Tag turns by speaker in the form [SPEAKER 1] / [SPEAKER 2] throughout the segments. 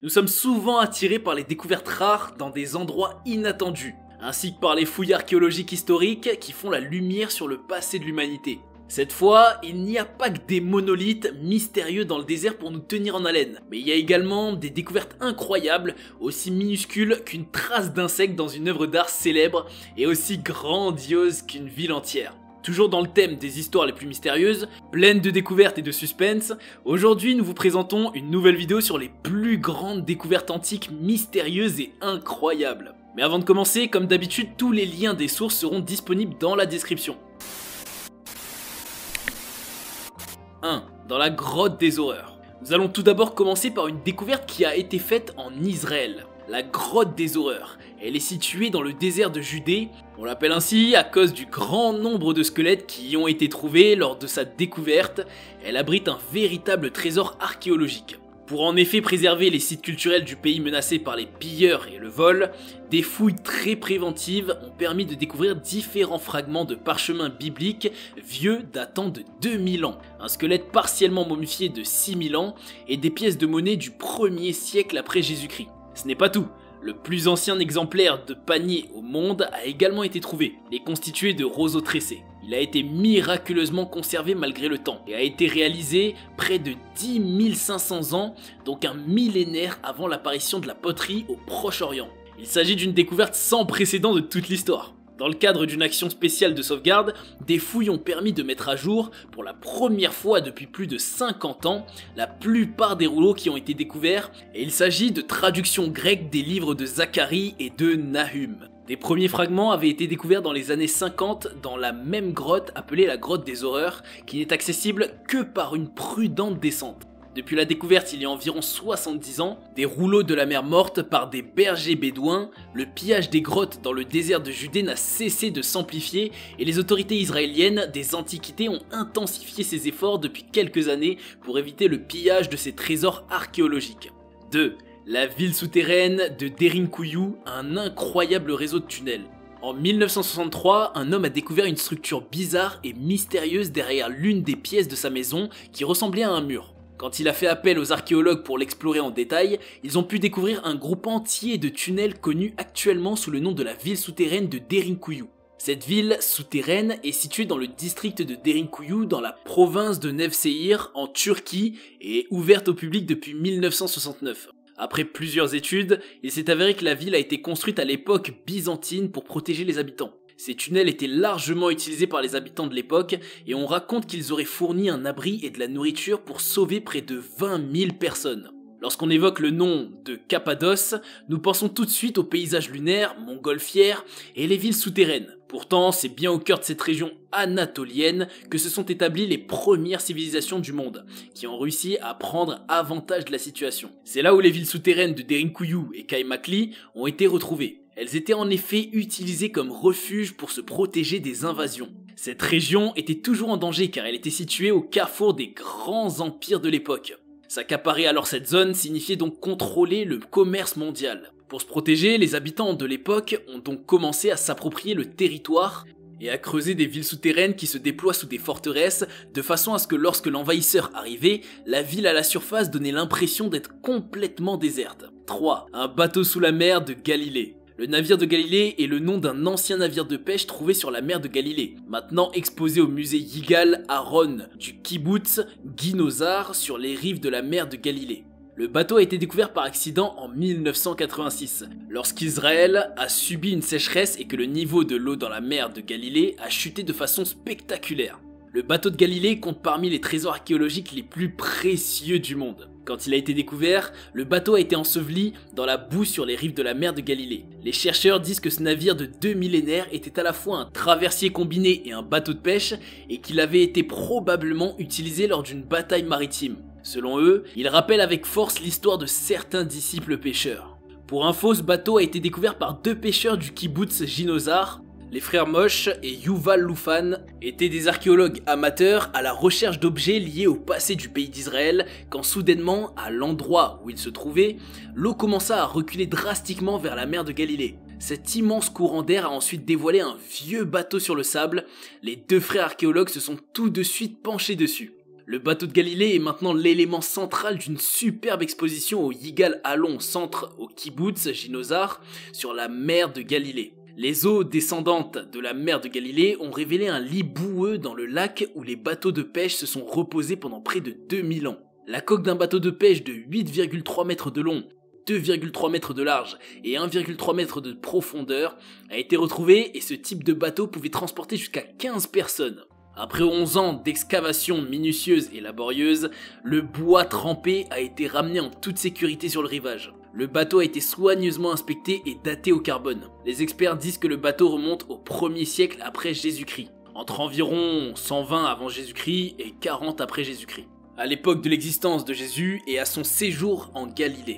[SPEAKER 1] Nous sommes souvent attirés par les découvertes rares dans des endroits inattendus, ainsi que par les fouilles archéologiques historiques qui font la lumière sur le passé de l'humanité. Cette fois, il n'y a pas que des monolithes mystérieux dans le désert pour nous tenir en haleine, mais il y a également des découvertes incroyables, aussi minuscules qu'une trace d'insecte dans une œuvre d'art célèbre et aussi grandiose qu'une ville entière. Toujours dans le thème des histoires les plus mystérieuses, pleines de découvertes et de suspense, aujourd'hui nous vous présentons une nouvelle vidéo sur les plus grandes découvertes antiques mystérieuses et incroyables. Mais avant de commencer, comme d'habitude, tous les liens des sources seront disponibles dans la description. 1. Dans la grotte des horreurs. Nous allons tout d'abord commencer par une découverte qui a été faite en Israël. La grotte des horreurs. Elle est située dans le désert de Judée. On l'appelle ainsi à cause du grand nombre de squelettes qui y ont été trouvés lors de sa découverte. Elle abrite un véritable trésor archéologique. Pour en effet préserver les sites culturels du pays menacés par les pilleurs et le vol, des fouilles très préventives ont permis de découvrir différents fragments de parchemins bibliques vieux datant de 2000 ans, un squelette partiellement momifié de 6000 ans et des pièces de monnaie du 1er siècle après Jésus-Christ. Ce n'est pas tout. Le plus ancien exemplaire de panier au monde a également été trouvé. Il est constitué de roseaux tressés. Il a été miraculeusement conservé malgré le temps et a été réalisé près de 10 500 ans, donc un millénaire avant l'apparition de la poterie au Proche-Orient. Il s'agit d'une découverte sans précédent de toute l'histoire. Dans le cadre d'une action spéciale de sauvegarde, des fouilles ont permis de mettre à jour, pour la première fois depuis plus de 50 ans, la plupart des rouleaux qui ont été découverts, et il s'agit de traductions grecques des livres de Zacharie et de Nahum. Des premiers fragments avaient été découverts dans les années 50 dans la même grotte appelée la grotte des horreurs, qui n'est accessible que par une prudente descente. Depuis la découverte il y a environ 70 ans, des rouleaux de la mer Morte par des bergers bédouins, le pillage des grottes dans le désert de Judée n'a cessé de s'amplifier et les autorités israéliennes des antiquités ont intensifié ces efforts depuis quelques années pour éviter le pillage de ces trésors archéologiques. 2. La ville souterraine de Derinkouyou, un incroyable réseau de tunnels. En 1963, un homme a découvert une structure bizarre et mystérieuse derrière l'une des pièces de sa maison qui ressemblait à un mur. Quand il a fait appel aux archéologues pour l'explorer en détail, ils ont pu découvrir un groupe entier de tunnels connus actuellement sous le nom de la ville souterraine de Derinkouyou. Cette ville souterraine est située dans le district de Derinkouyou dans la province de Nevşehir en Turquie et est ouverte au public depuis 1969. Après plusieurs études, il s'est avéré que la ville a été construite à l'époque byzantine pour protéger les habitants. Ces tunnels étaient largement utilisés par les habitants de l'époque et on raconte qu'ils auraient fourni un abri et de la nourriture pour sauver près de 20 000 personnes. Lorsqu'on évoque le nom de Cappadoce, nous pensons tout de suite aux paysages lunaires, montgolfières et les villes souterraines. Pourtant, c'est bien au cœur de cette région anatolienne que se sont établies les premières civilisations du monde, qui ont réussi à prendre avantage de la situation. C'est là où les villes souterraines de Derinkouyou et Kaymakli ont été retrouvées. Elles étaient en effet utilisées comme refuge pour se protéger des invasions. Cette région était toujours en danger car elle était située au carrefour des grands empires de l'époque. S'accaparer alors cette zone signifiait donc contrôler le commerce mondial. Pour se protéger, les habitants de l'époque ont donc commencé à s'approprier le territoire et à creuser des villes souterraines qui se déploient sous des forteresses de façon à ce que lorsque l'envahisseur arrivait, la ville à la surface donnait l'impression d'être complètement déserte. 3. Un bateau sous la mer de Galilée. Le navire de Galilée est le nom d'un ancien navire de pêche trouvé sur la mer de Galilée, maintenant exposé au musée Yigal Haron du kibbutz Guinozar sur les rives de la mer de Galilée. Le bateau a été découvert par accident en 1986, lorsqu'Israël a subi une sécheresse et que le niveau de l'eau dans la mer de Galilée a chuté de façon spectaculaire. Le bateau de Galilée compte parmi les trésors archéologiques les plus précieux du monde. Quand il a été découvert, le bateau a été enseveli dans la boue sur les rives de la mer de Galilée. Les chercheurs disent que ce navire de 2 millénaires était à la fois un traversier combiné et un bateau de pêche et qu'il avait été probablement utilisé lors d'une bataille maritime. Selon eux, il rappelle avec force l'histoire de certains disciples pêcheurs. Pour info, ce bateau a été découvert par 2 pêcheurs du kibbutz Guinozar. Les frères Moshe et Yuval Loufan étaient des archéologues amateurs à la recherche d'objets liés au passé du pays d'Israël quand soudainement, à l'endroit où ils se trouvaient, l'eau commença à reculer drastiquement vers la mer de Galilée. Cet immense courant d'air a ensuite dévoilé un vieux bateau sur le sable. Les 2 frères archéologues se sont tout de suite penchés dessus. Le bateau de Galilée est maintenant l'élément central d'une superbe exposition au Yigal Allon, centre au kibbutz Ginosar, sur la mer de Galilée. Les eaux descendantes de la mer de Galilée ont révélé un lit boueux dans le lac où les bateaux de pêche se sont reposés pendant près de 2000 ans. La coque d'un bateau de pêche de 8,3 mètres de long, 2,3 mètres de large et 1,3 mètre de profondeur a été retrouvée et ce type de bateau pouvait transporter jusqu'à 15 personnes. Après 11 ans d'excavation minutieuse et laborieuse, le bois trempé a été ramené en toute sécurité sur le rivage. Le bateau a été soigneusement inspecté et daté au carbone. Les experts disent que le bateau remonte au 1er siècle après Jésus-Christ, entre environ 120 avant Jésus-Christ et 40 après Jésus-Christ, à l'époque de l'existence de Jésus et à son séjour en Galilée.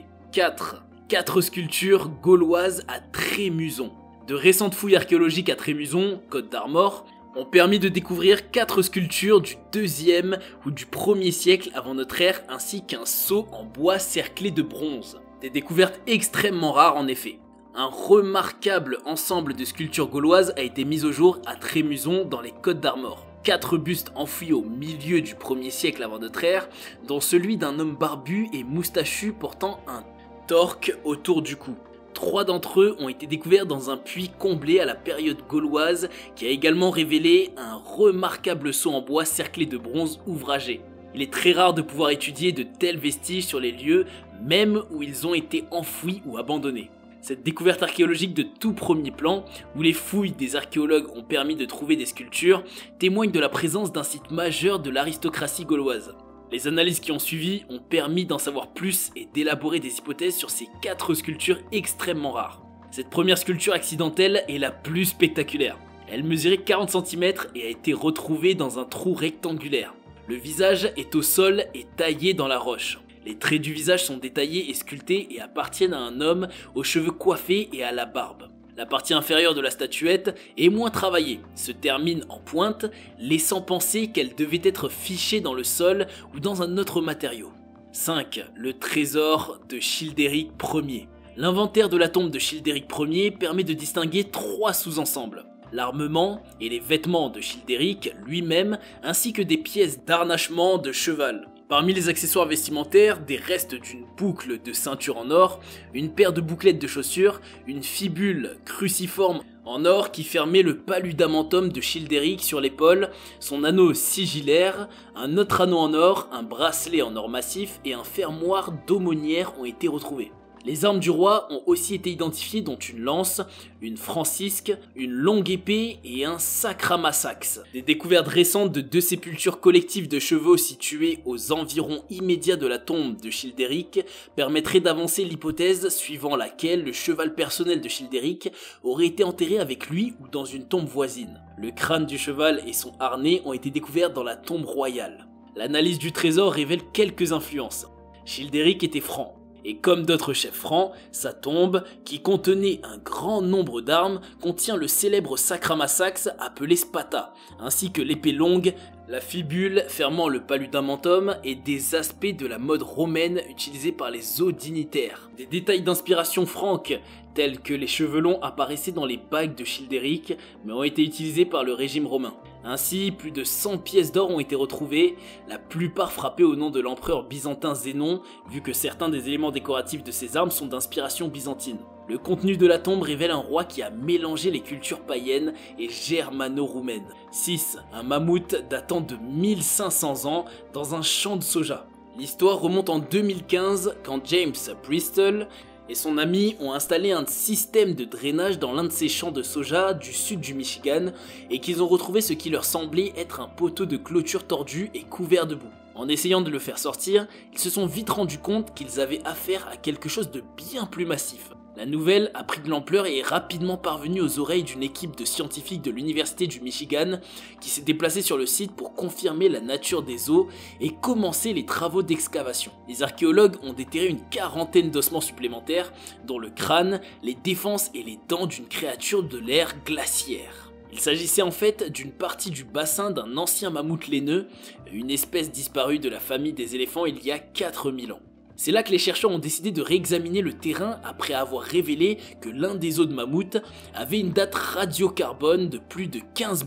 [SPEAKER 1] 4 sculptures gauloises à Trémuson. De récentes fouilles archéologiques à Trémuson, Côte d'Armor, ont permis de découvrir 4 sculptures du 2e ou du 1er siècle avant notre ère ainsi qu'un sceau en bois cerclé de bronze. Des découvertes extrêmement rares en effet. Un remarquable ensemble de sculptures gauloises a été mis au jour à Trémuson dans les Côtes d'Armor. 4 bustes enfouis au milieu du 1er siècle avant notre ère, dont celui d'un homme barbu et moustachu portant un torque autour du cou. 3 d'entre eux ont été découverts dans un puits comblé à la période gauloise qui a également révélé un remarquable sceau en bois cerclé de bronze ouvragé. Il est très rare de pouvoir étudier de tels vestiges sur les lieux, même où ils ont été enfouis ou abandonnés. Cette découverte archéologique de tout premier plan, où les fouilles des archéologues ont permis de trouver des sculptures, témoigne de la présence d'un site majeur de l'aristocratie gauloise. Les analyses qui ont suivi ont permis d'en savoir plus et d'élaborer des hypothèses sur ces 4 sculptures extrêmement rares. Cette première sculpture accidentelle est la plus spectaculaire. Elle mesurait 40 cm et a été retrouvée dans un trou rectangulaire. Le visage est au sol et taillé dans la roche. Les traits du visage sont détaillés et sculptés et appartiennent à un homme aux cheveux coiffés et à la barbe. La partie inférieure de la statuette est moins travaillée, se termine en pointe, laissant penser qu'elle devait être fichée dans le sol ou dans un autre matériau. 5. Le trésor de Childéric Ier. L'inventaire de la tombe de Childéric Ier permet de distinguer 3 sous-ensembles. L'armement et les vêtements de Childéric lui-même, ainsi que des pièces d'harnachement de cheval. Parmi les accessoires vestimentaires, des restes d'une boucle de ceinture en or, une paire de bouclettes de chaussures, une fibule cruciforme en or qui fermait le paludamentum de Childéric sur l'épaule, son anneau sigillaire, un autre anneau en or, un bracelet en or massif et un fermoir d'aumônière ont été retrouvés. Les armes du roi ont aussi été identifiées dont une lance, une francisque, une longue épée et un sacramasax. Des découvertes récentes de 2 sépultures collectives de chevaux situées aux environs immédiats de la tombe de Childéric permettraient d'avancer l'hypothèse suivant laquelle le cheval personnel de Childéric aurait été enterré avec lui ou dans une tombe voisine. Le crâne du cheval et son harnais ont été découverts dans la tombe royale. L'analyse du trésor révèle quelques influences. Childéric était franc. Et comme d'autres chefs francs, sa tombe, qui contenait un grand nombre d'armes, contient le célèbre sacramasax appelé spata, ainsi que l'épée longue, la fibule fermant le paludamentum et des aspects de la mode romaine utilisés par les hauts dignitaires. Des détails d'inspiration franque, tels que les cheveux longs apparaissaient dans les bagues de Childéric, mais ont été utilisés par le régime romain. Ainsi, plus de 100 pièces d'or ont été retrouvées, la plupart frappées au nom de l'empereur byzantin Zénon, vu que certains des éléments décoratifs de ces armes sont d'inspiration byzantine. Le contenu de la tombe révèle un roi qui a mélangé les cultures païennes et germano-roumaines. 6. Un mammouth datant de 1500 ans dans un champ de soja. L'histoire remonte en 2015 quand James Bristol et son ami ont installé un système de drainage dans l'un de ces champs de soja du sud du Michigan et qu'ils ont retrouvé ce qui leur semblait être un poteau de clôture tordu et couvert de boue. En essayant de le faire sortir, ils se sont vite rendus compte qu'ils avaient affaire à quelque chose de bien plus massif. La nouvelle a pris de l'ampleur et est rapidement parvenue aux oreilles d'une équipe de scientifiques de l'université du Michigan qui s'est déplacée sur le site pour confirmer la nature des os et commencer les travaux d'excavation. Les archéologues ont déterré une 40aine d'ossements supplémentaires, dont le crâne, les défenses et les dents d'une créature de l'ère glaciaire. Il s'agissait en fait d'une partie du bassin d'un ancien mammouth laineux, une espèce disparue de la famille des éléphants il y a 4000 ans. C'est là que les chercheurs ont décidé de réexaminer le terrain après avoir révélé que l'un des os de mammouth avait une date radiocarbone de plus de 15 000 ans.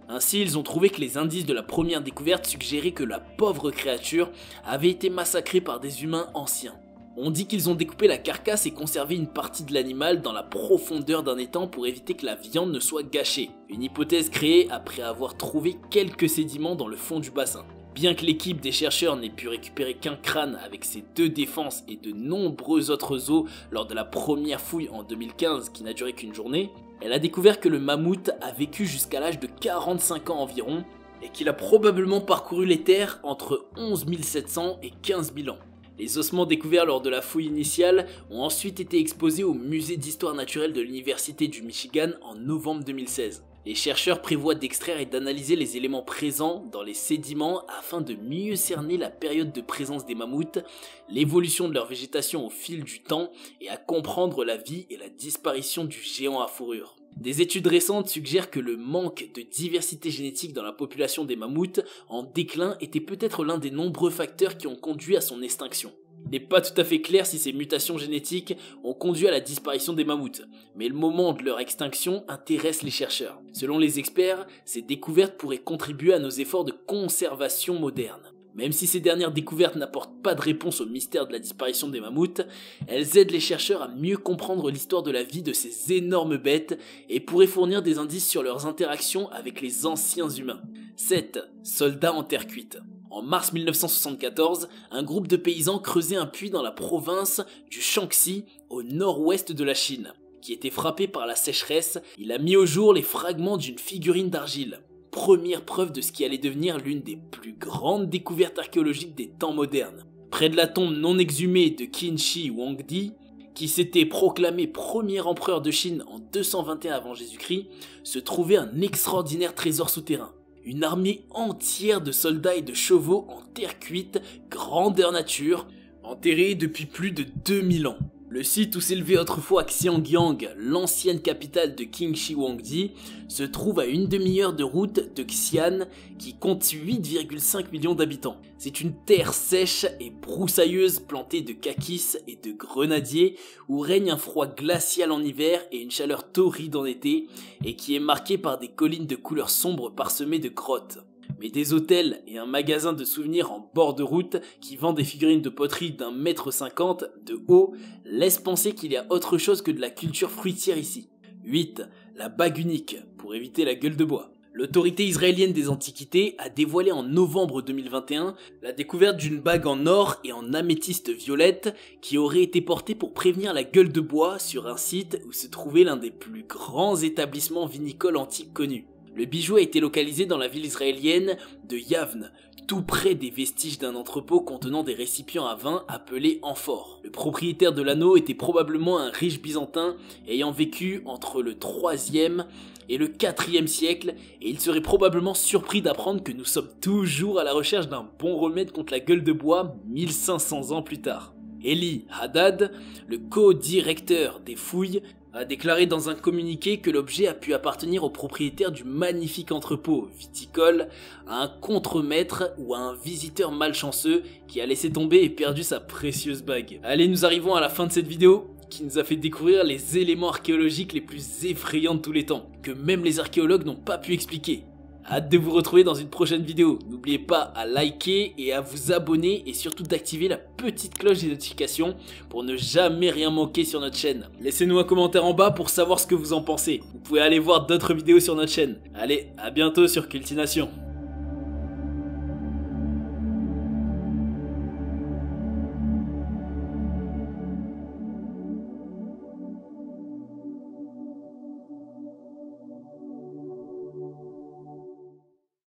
[SPEAKER 1] Ainsi, ils ont trouvé que les indices de la première découverte suggéraient que la pauvre créature avait été massacrée par des humains anciens. On dit qu'ils ont découpé la carcasse et conservé une partie de l'animal dans la profondeur d'un étang pour éviter que la viande ne soit gâchée. Une hypothèse créée après avoir trouvé quelques sédiments dans le fond du bassin. Bien que l'équipe des chercheurs n'ait pu récupérer qu'un crâne avec ses 2 défenses et de nombreux autres os lors de la première fouille en 2015 qui n'a duré qu'une journée, elle a découvert que le mammouth a vécu jusqu'à l'âge de 45 ans environ et qu'il a probablement parcouru les terres entre 11 700 et 15 000 ans. Les ossements découverts lors de la fouille initiale ont ensuite été exposés au musée d'histoire naturelle de l'université du Michigan en novembre 2016. Les chercheurs prévoient d'extraire et d'analyser les éléments présents dans les sédiments afin de mieux cerner la période de présence des mammouths, l'évolution de leur végétation au fil du temps et à comprendre la vie et la disparition du géant à fourrure. Des études récentes suggèrent que le manque de diversité génétique dans la population des mammouths en déclin était peut-être l'un des nombreux facteurs qui ont conduit à son extinction. Il n'est pas tout à fait clair si ces mutations génétiques ont conduit à la disparition des mammouths, mais le moment de leur extinction intéresse les chercheurs. Selon les experts, ces découvertes pourraient contribuer à nos efforts de conservation modernes. Même si ces dernières découvertes n'apportent pas de réponse au mystère de la disparition des mammouths, elles aident les chercheurs à mieux comprendre l'histoire de la vie de ces énormes bêtes et pourraient fournir des indices sur leurs interactions avec les anciens humains. 7. Soldats en terre cuite. En mars 1974, un groupe de paysans creusait un puits dans la province du Shaanxi, au nord-ouest de la Chine. Qui était frappé par la sécheresse, il a mis au jour les fragments d'une figurine d'argile. Première preuve de ce qui allait devenir l'une des plus grandes découvertes archéologiques des temps modernes. Près de la tombe non exhumée de Qin Shi Huangdi, qui s'était proclamé premier empereur de Chine en 221 avant Jésus-Christ, se trouvait un extraordinaire trésor souterrain. Une armée entière de soldats et de chevaux en terre cuite, grandeur nature, enterrés depuis plus de 2000 ans. Le site où s'élevait autrefois Xiangyang, l'ancienne capitale de Qin Shi Huangdi, se trouve à une demi-heure de route de Xi'an, qui compte 8,5 millions d'habitants. C'est une terre sèche et broussailleuse plantée de kakis et de grenadiers, où règne un froid glacial en hiver et une chaleur torride en été, et qui est marquée par des collines de couleur sombre parsemées de grottes. Mais des hôtels et un magasin de souvenirs en bord de route qui vend des figurines de poterie d'1,50 m de haut laissent penser qu'il y a autre chose que de la culture fruitière ici. 8. La bague unique, pour éviter la gueule de bois. L'autorité israélienne des antiquités a dévoilé en novembre 2021 la découverte d'une bague en or et en améthyste violette qui aurait été portée pour prévenir la gueule de bois sur un site où se trouvait l'un des plus grands établissements vinicoles antiques connus. Le bijou a été localisé dans la ville israélienne de Yavne, tout près des vestiges d'un entrepôt contenant des récipients à vin appelés amphores. Le propriétaire de l'anneau était probablement un riche byzantin ayant vécu entre le 3e et le 4e siècle, et il serait probablement surpris d'apprendre que nous sommes toujours à la recherche d'un bon remède contre la gueule de bois 1500 ans plus tard. Eli Haddad, le co-directeur des fouilles, a déclaré dans un communiqué que l'objet a pu appartenir au propriétaire du magnifique entrepôt viticole, à un contremaître ou à un visiteur malchanceux qui a laissé tomber et perdu sa précieuse bague. Allez, nous arrivons à la fin de cette vidéo qui nous a fait découvrir les éléments archéologiques les plus effrayants de tous les temps, que même les archéologues n'ont pas pu expliquer. Hâte de vous retrouver dans une prochaine vidéo. N'oubliez pas à liker et à vous abonner et surtout d'activer la petite cloche des notifications pour ne jamais rien manquer sur notre chaîne. Laissez-nous un commentaire en bas pour savoir ce que vous en pensez. Vous pouvez aller voir d'autres vidéos sur notre chaîne. Allez, à bientôt sur Cultination.